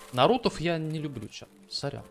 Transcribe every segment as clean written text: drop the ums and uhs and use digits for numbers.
Нарутов я не люблю, чат. Сорян.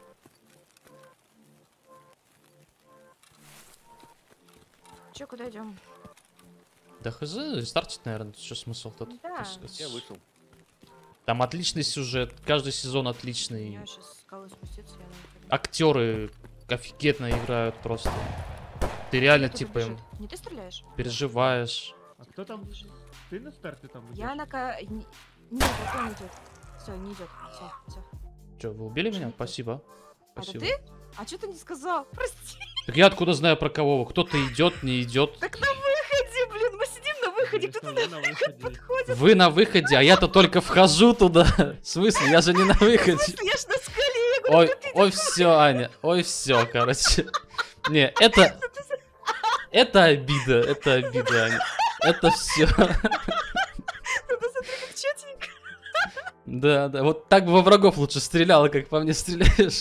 Че, куда идем? Да хз, стартить, наверное, что смысл тут? Да. Я вышел. Там отличный сюжет, каждый сезон отличный. Я сейчас с скалы спуститься, я на выходе. Актеры офигенно играют просто. Ты реально, Кто-то типа, бежит. Не ты стреляешь? переживаешь. А кто там бежит? Ты на старте там Я идёшь? на Нет, вот он идет. Все, не идет. Все. Че, вы убили меня? Почему ты? Спасибо. Это Спасибо. ты? А что ты не сказал? Прости. Так я откуда знаю про кого? Кто-то идет, не идет. Так на выходе, блин, мы сидим на выходе, кто-то Конечно, на вы на выход выходе. подходит. Вы на выходе, а я-то только вхожу туда. В смысле? Я же не на выходе. Я ж на скале, я говорю, Ой, кто ты? ой, все, Аня. Ой, все, короче. Не, это... Это обида, Аня. Это все. Надо смотри, как четенько. Да, да. Вот так бы во врагов лучше стреляла, как по мне стреляешь.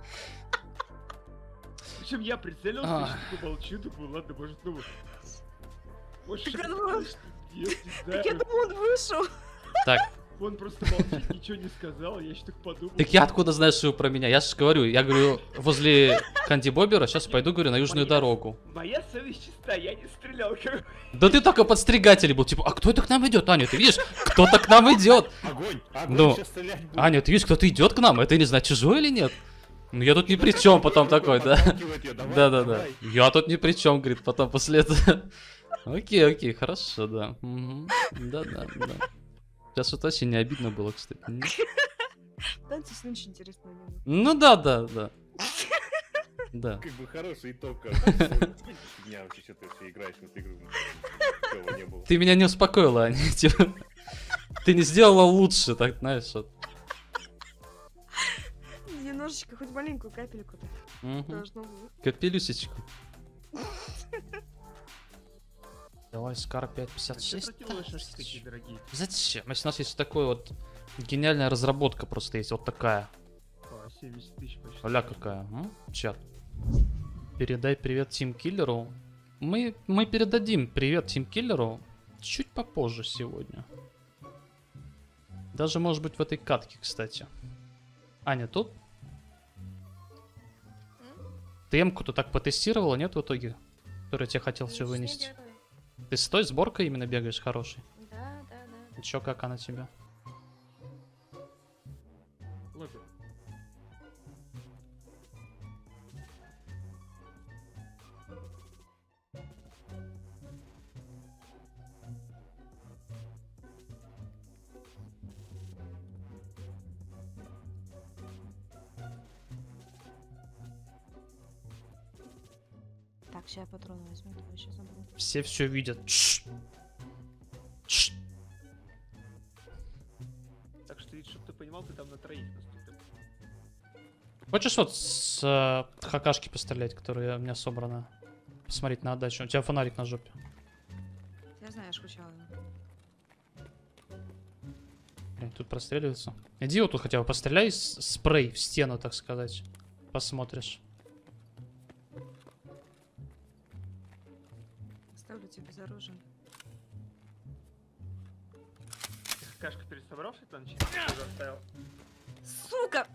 Причем я прицелился, А. еще такой молчу, думаю, ладно, может, ну... Может, Так что-то он- что делать, не Так я знаю. думаю, он вышел. Так, Он просто молчит, ничего не сказал, я еще так подумал. так я откуда знаю, что вы про меня? Я же говорю, возле Канди Бобера, сейчас пойду, говорю, на южную дорогу. Моя совесть чиста, я не стрелял, как... Да ты только подстригатель был, типа, а кто это к нам идет? Аня, ты видишь, кто-то к нам идет. Огонь! Ну, сейчас стрелять будет. Аня, ты видишь, кто-то идет к нам, это не знаю, чужой или нет? Ну я тут ни при чем потом такой, да? Да. Я тут ни при чем, говорит, потом после этого. Окей, хорошо, да. Мгм. Да. Сейчас вот очень не обидно было, кстати. Танцы с очень интересно. Ну да. Да. Как бы хороший итог. Фигня вообще, что ты вообще играешь в эту игру. Такого не было. Ты меня не успокоила, Аня. Типа, ты не сделала лучше, так, знаешь, вот. Немножечко, хоть маленькую капельку-то Мгм. должно быть. Капелюсечку. Давай, Скар Зачем 556. противовые шашки такие дорогие? Зачем? Если у нас есть такой вот гениальная разработка просто есть, вот такая. По 70 тысяч почти. Оля какая, чат. Передай привет Тим Киллеру. Мы передадим привет Тим Киллеру чуть попозже сегодня. Даже, может быть, в этой катке, кстати. Аня, тут? Ты М-ку-то так потестировала, нет, в итоге? Который я тебе хотел все вынести. Ты с той сборкой именно бегаешь хороший? Да. И чё, как она тебе? Лобби. Так, сейчас я патроны возьму, я сейчас забыл. Все видят. Тш. Так что, чтобы ты понимал, ты там на троих наступил. Хочешь вот с хакашки пострелять, которая у меня собрана? Посмотреть на отдачу. У тебя фонарик на жопе. Я знаю, я скучала. Блин, тут простреливается. Иди вот тут хотя бы постреляй спрей в стену, так сказать. Посмотришь. Оставлю тебя без оружия. Ты кашка пересобрался там, чисто уже оставил? Сука!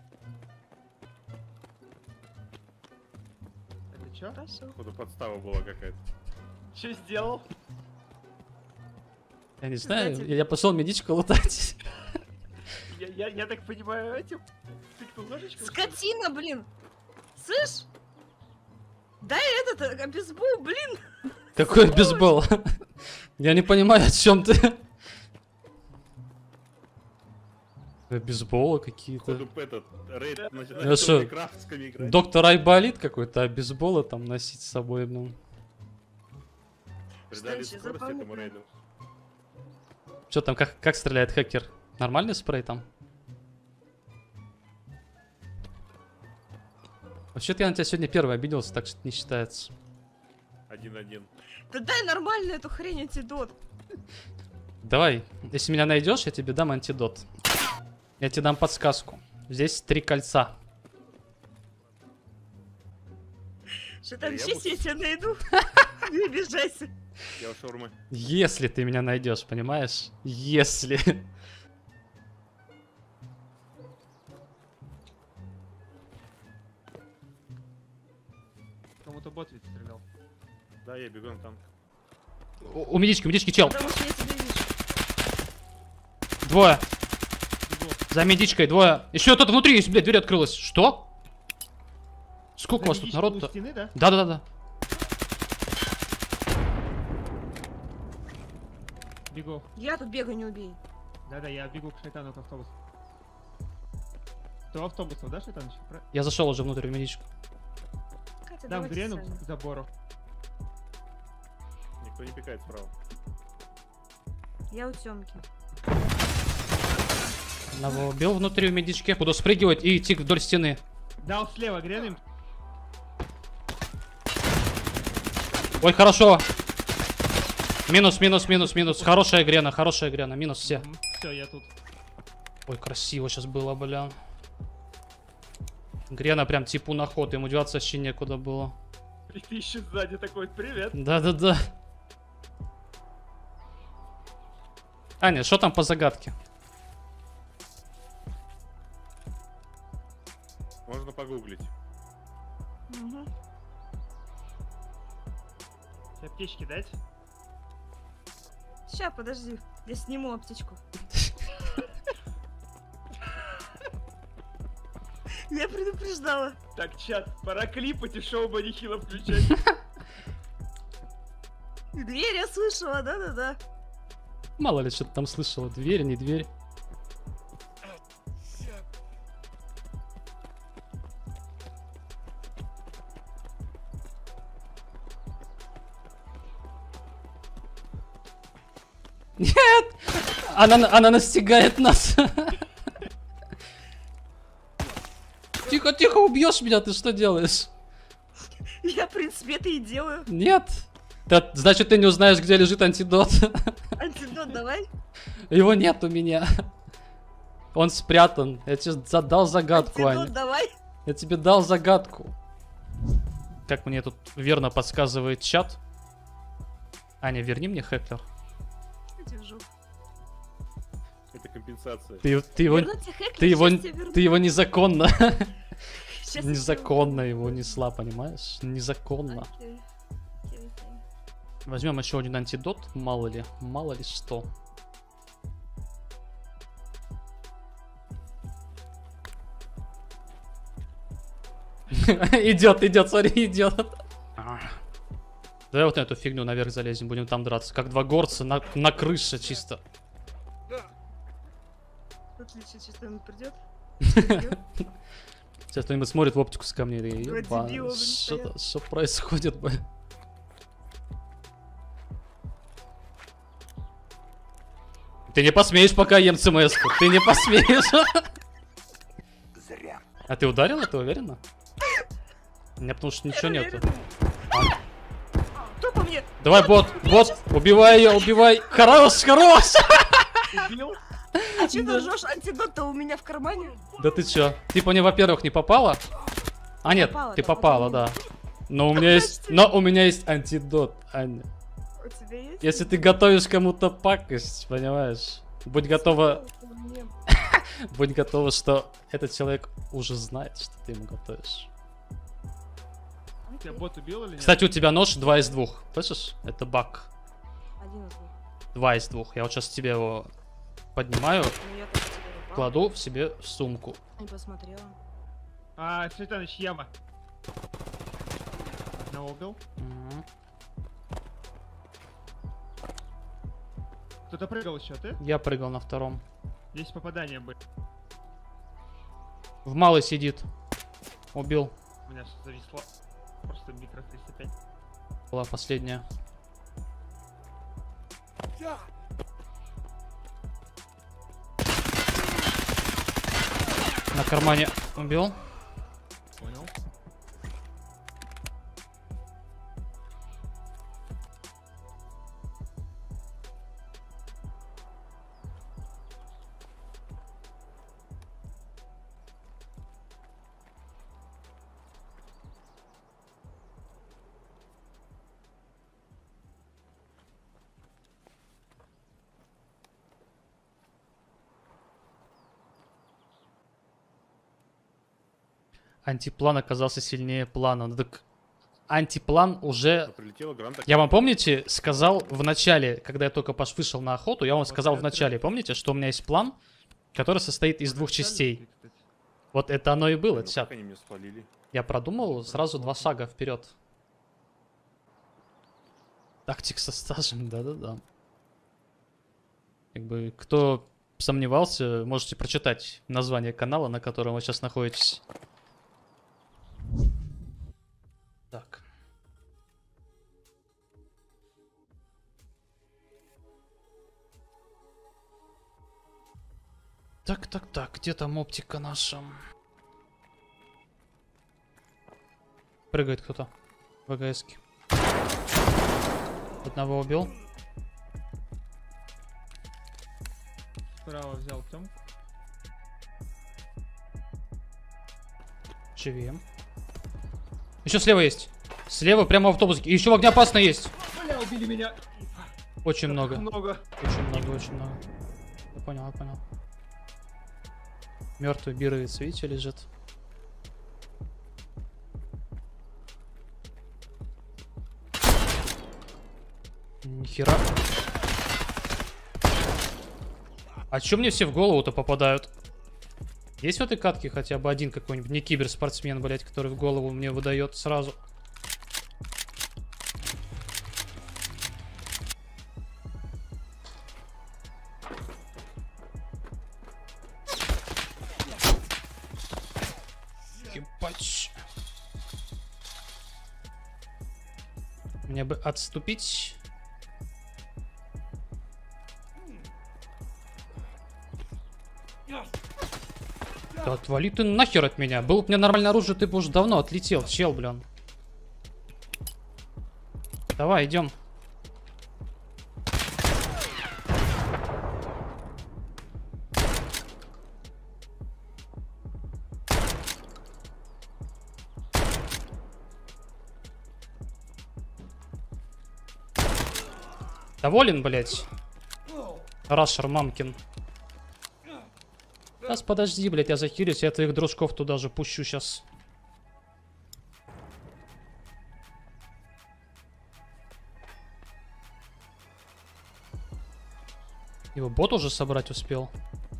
Это чё? Хорошо. Походу подстава была какая-то. Чё сделал? Я не знаю, Знаете- я пошел медичку лутать. Я так понимаю, этим... Тыкнул ножичком? что ли? Скотина, блин! Слышь? Дай этот бейсбол, блин! Какой бейсбол? Я не понимаю, о чем ты. Бейсболы какие-то. Походу этот рейд Я начинает шо, крафтскими играть. Доктор Айболит какой-то, а бейсбола там носить с собой, ну. Придали Что, скорость запомни, этому рейду. Что там, как стреляет хакер? Нормальный спрей там? Вообще-то я на тебя сегодня первый обиделся, так что не считается. 1-1. Да дай нормально эту хрень антидот. Давай, если меня найдешь, я тебе дам антидот. Я тебе дам подсказку. Здесь 3 кольца. Что там, Да я сейчас буду- я тебя найду? Не обижайся. Я у шаурмы. Если ты меня найдешь, понимаешь? Если. это бот ведь стрелял. Да, я бегу на танк. У медички, чел. Потому что я тебя вижу. Двое. Бегу. За медичкой двое. Еще кто-то внутри есть, блядь, дверь открылась. Что? Сколько у вас тут Медички у народ-то? стены, да? Да. Бегу. Я тут бегаю, не убей. Да-да, я бегу к шайтану, к автобусу. Ты у автобуса, да, шайтан еще? Я зашел уже внутрь в медичку. Катя, Дам давайте грену сами. к забору. Никто не пикает справа. Я у Тёмки. Одного убил внутри в медичке. Буду спрыгивать и идти вдоль стены. Дал слева грену им. Ой, хорошо. Минус. Хорошая грена. Минус все. Все, я тут. Ой, красиво сейчас было, бля. Грена прям типу на ход. Ему деваться вообще некуда было. И ты еще сзади такой, привет. Да. Аня, что там по загадке? Можно погуглить. Угу. Аптечки дать? Ща, подожди. Я сниму аптечку. Я предупреждала. Так, чат, пора клипать и шоу Банихила включать. Дверь я слышала, да. Мало ли, что-то там слышала. Дверь, не дверь. Нет! Она настигает нас. Тихо, убьешь меня, ты что делаешь? Я, в принципе, это и делаю. Нет. Значит, ты не узнаешь, где лежит антидот. Антидот давай. Его нет у меня. Он спрятан. Я тебе задал загадку, Антидот Аня. давай. Я тебе дал загадку. Как мне тут верно подсказывает чат. Аня, верни мне Хеклер. Держу. Это компенсация. Ты его Вернуться Хэкли, Ты его незаконно. Щас я Незаконно его несла, понимаешь? Незаконно. Окей. Возьмем еще один антидот, мало ли что. Идет, смотри, идет. Давай вот на эту фигню наверх залезем, будем там драться. Как два горца на крыше чисто. Отлично, сейчас он придет. Сейчас кто-нибудь смотрит в оптику с камней. Два дебила, блин, Что происходит, блин? Ты не посмеешь, пока ем ЦМС-ку. Ты не посмеешь. Зря. А ты ударил это, уверенно? У меня потому что ничего нету. Кто по мне? Давай, бот, убивай ее, убивай. Хорош. Убил? А че ты ржешь? Антидот-то у меня в кармане. Да ты чё? Ты по ней, во-первых, не попала? А нет, Попала, ты да, попала, попала. да. Но у меня есть антидот, Аня. У тебя есть? Если ты готовишь кому-то пакость, понимаешь? Будь готова, что этот человек уже знает, что ты ему готовишь. Тебя бот убил или нет? Кстати, у тебя нож 2 из 2. Слышишь? Это баг. Один из двух. 2 из 2. Я вот сейчас тебе его поднимаю, Ну, я тоже тебе попала. кладу в себе в сумку. Не посмотрела. А, Шайтаныч, яма. Одного убил. Мгм. Кто-то прыгал еще, ты? Я прыгал на втором. Здесь попадания были. В малый сидит. Убил. У меня что зависло. Просто микро 305. Была последняя. На кармане убил. Понял. Антиплан оказался сильнее плана. Ну так антиплан уже... Прилетела гранта. Я вам, помните, сказал в начале, когда я только вышел на охоту, я вам сказал в начале, помните, что у меня есть план, который состоит из 2 частей. Вот это оно и было, Как чат. они меня спалили? Я продумал сразу 2 шага вперед. Тактик со стажем, да-да-да. Как бы, кто сомневался, можете прочитать название канала, на котором вы сейчас находитесь. Так. Так, где там оптика наша? Прыгает кто-то. ВГСки. Одного убил. Справа взял Тём. Живем. Еще слева есть. Слева прямо в автобусике. И еще в огнеопасной есть. Бля, убили меня. Очень много. Много. Очень много. Я понял. Мертвый бировец, видите, лежит. Нихера. А чё мне все в голову-то попадают? Есть в этой катке хотя бы один какой-нибудь не киберспортсмен, блять, который в голову мне выдает сразу? Ебать. Мне бы отступить. Да отвали ты нахер от меня. Был бы у меня нормальное оружие, ты бы уже давно отлетел, чел, блин. Давай, идем. Доволен, блять? Рашер мамкин. Сейчас подожди, блять, я захилюсь, я твоих дружков туда же пущу сейчас. Его бот уже собрать успел.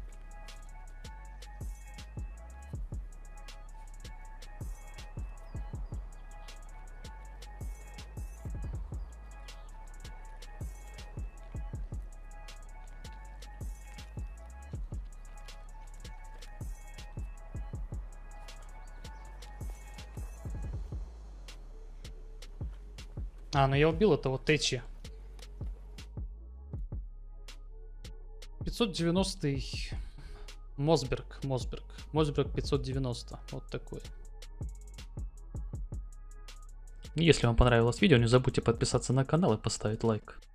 А, ну я убил этого Тэчи. 590-й Мосберг 590. Вот такой. Если вам понравилось видео, не забудьте подписаться на канал и поставить лайк.